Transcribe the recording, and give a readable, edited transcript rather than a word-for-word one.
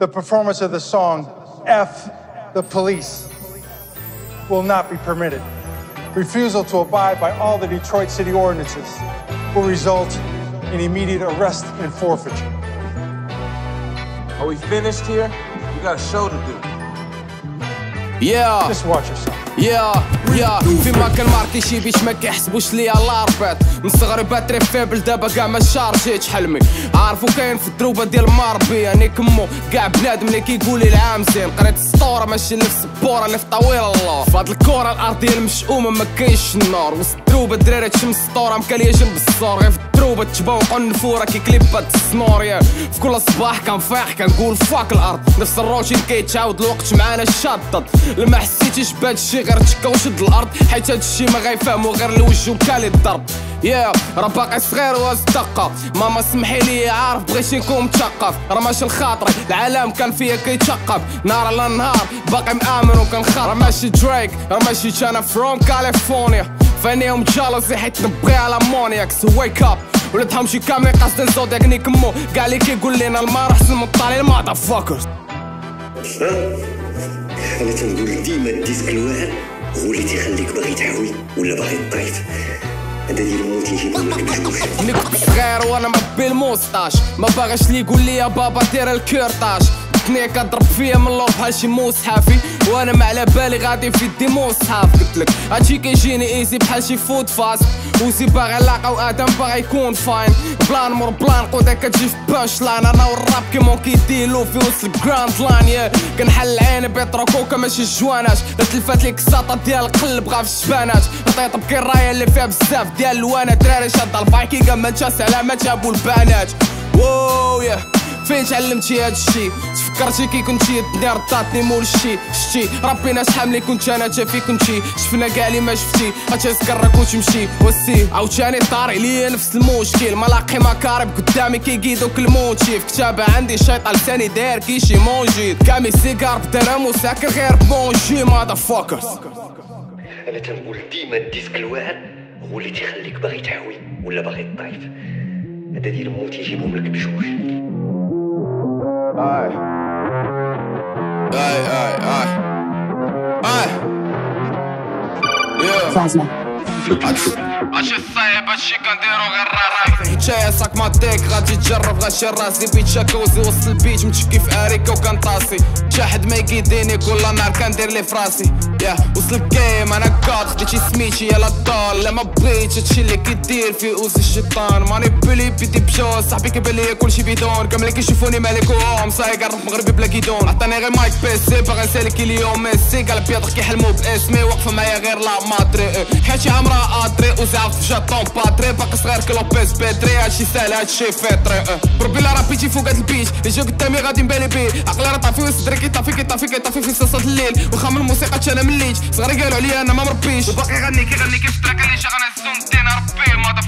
the performance of the song F the Police will not be permitted. Refusal to abide by all the Detroit City ordinances will result in immediate arrest and forfeiture. Are we finished here? We got a show to do. Yeah. Just watch yourself. يا فيما كان ماركيشي بيش ما كيحسبوش ليا الاربات من صغري باتري فيبل دابا كاع ما شارجيتش حلمي عارفو كاين في الدروبه ديال الماربي يعني كمو كاع بنادم اللي كيقولي العام زين قريت السطوره ماشي نفس البوره اللي في طويل الله فهاد الكره الارضيه المشؤومه ما كاينش النار وسط الدروبه الدراري تشم السطوره مكاليه جنب الصور غير في الدروبه تبوقو النفوره كي كليبات السنوريا في كل صباح كنفيح كنقول فاك الارض نفس الروتين كيتعاود الوقت معانا شادد لما حسيتيش بهادشي غير تشكا وشد الارض حيت هادشي ما غيفهمو غير الوجه وكالي الضرب راه باقي صغير واصدقة ماما سمحيلي عارف بغيتي نكون مثقف راه ماشي لخاطري العالم كان فيا كيتشقب نهار على نهار باقي مآمن وكنخاف راه ماشي دريك راه ماشي انا فروم كاليفورنيا فانيهم جالوسي حيت نبغي على مونياك سو ويك اب ولاد همشي كاملين قاصدين زودياك نيكمو كاع اللي كيقول لينا المار احسن من الطالي الماذا فاكرز انا تنقول ديما الديسك الواعر هو اللي تيخليك باغي تحوي ولا باغي تطيف هذا ديال الموت يجيبو لك بجوج ملي كنت صغير وانا مربي الموستاش ما باغاش لي يقول لي بابا دير الكورطاج الدنيا كضرب فيا من اللور بحال شي مصحافي وانا ما على بالي غادي في يدي مصحف قلتلك هادشي كيجيني ايزي بحال شي فود فاست وزي باغي نلاقاو ادم باغي يكون فاين بلان مور بلان قودا كتجي في باش لاين انا والراب كيمون كيديلو في وسط الجراند لاين كنحل عيني بيتروكوكا ماشي الجوانات تلفات ليك الساطا ديال القلب غا في الشبانات عطيت بكي الرايه اللي فيها بزاف ديال الوانات دراري شاده الفايكينغ ما نتاس على ما جابو البنات واو فين تعلمتي هادشي تفكرتي كي كنتي الدنيا رداتني مول الشي شتي ربي ناس حاملي كنت انا تا في كنتي شفنا كاع اللي ما شفتي غتسكرك وتمشي وسي عاوتاني طاري ليا نفس المشكل ملاقي مكارب قدامي كيقيدوك الموتيف كتابة عندي شيطان لساني داير كيشي موجود كامي سيجار بدرهم وساكر غير بونجي ماذا فاكرز انا تنقول ديما الديسك الواعر هو اللي تيخليك باغي تحوي ولا باغي تطيف هذا ديال الموت يجيبهم لك بجوج Plasma. هادشي صايب هادشي كنديرو غير راه جاي صاك ماتيك غادي تجرب غاشي راسي بيتشا كوزي وسط البيت متشكي في اريكا وكنطاسي شاحد ما يقيديني كل نهار كندير لي فراسي وصل الجيم انا كاد خديتي سميتي يلا الدار لا ما بغيتش هادشي اللي كيدير في اوز الشيطان ماني بلي بيدي بجوز صاحبي كيبان ليا كلشي بدون كاملين كيشوفوني مالك وهم صايق الراب مغربي بلا كيدون عطاني غير مايك بيسي باغي نسالك اليوم ميسي قال بيض كيحلمو باسمي واقفه معايا غير لا ماتري حياتي عمرها ادري وزعف جاتون باتري باقي صغير كلوبيس بيتري هادشي ساهل هادشي فطري بربي لا رابيتي فوق هاد البيت اللي جا قدامي غادي نبالي بيه عقلي راه طافي وصدري كيطافي في صاصات الليل وخا من الموسيقى انا مليت صغاري قالوا عليا انا ما مربيش وباقي غني كيف التراك اللي شغال الزون دينا ربي